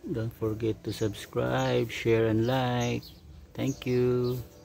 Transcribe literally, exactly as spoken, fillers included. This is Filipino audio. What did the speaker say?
Don't forget to subscribe, share, and like. Thank you.